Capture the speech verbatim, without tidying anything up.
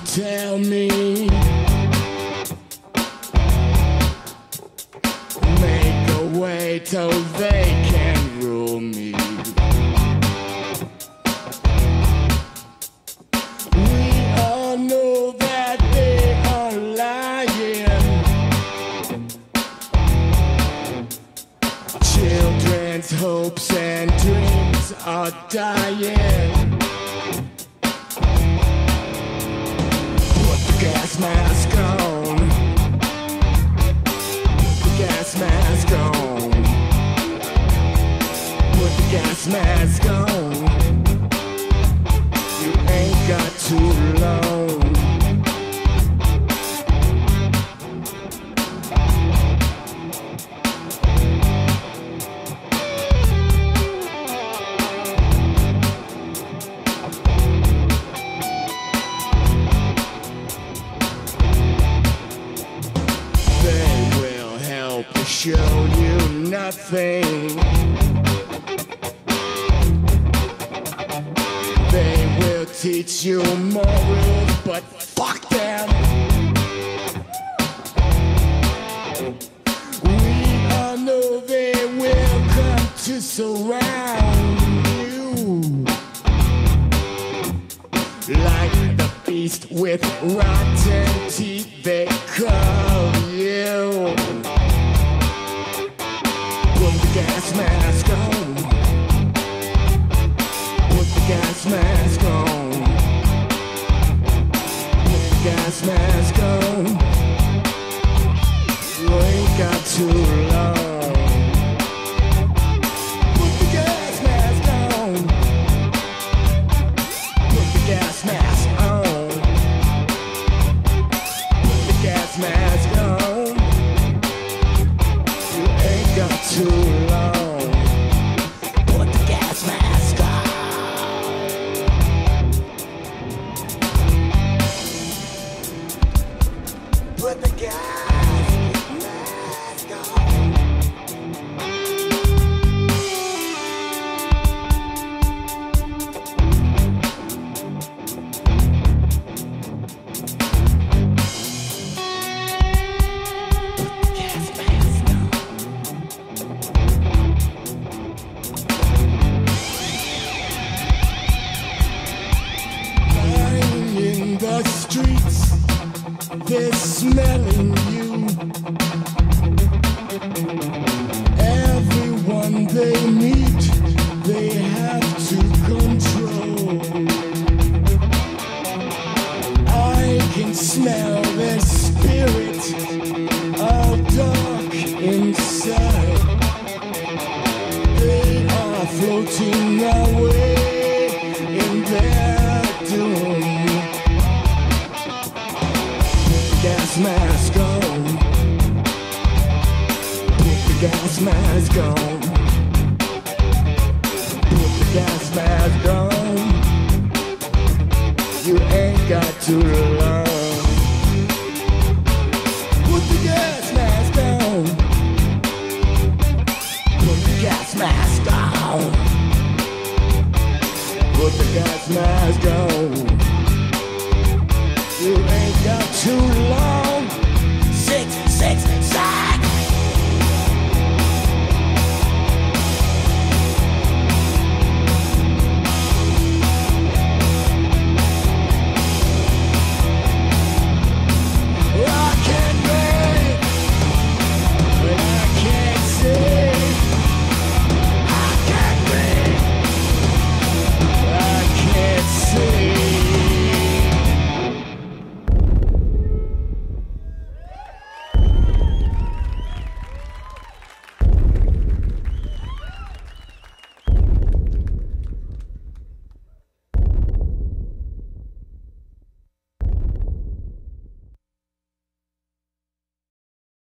tell me, make a way so they can rule me. We all know that they are lying. Children's hopes and dreams are dying. Gas mask on. Put the gas mask on. Put the gas mask on. You ain't got too long. Show you nothing. They will teach you morals, but fuck them. We all know they will come to surround you like the beast with rotten teeth. They call you. Put the gas mask on. Put the gas mask on. Put the gas mask on. You ain't got too long. Put the gas mask on. Put the gas mask on. Put the gas mask on. You ain't got too long. Put the gas mask on. Put the gas mask on. The streets, they're smelling you. Everyone they meet, they have to control. I can smell their spirit, all dark inside. They are floating away in their doom. Gas mask on. Put the gas mask on. Put the gas mask on. You ain't got too long.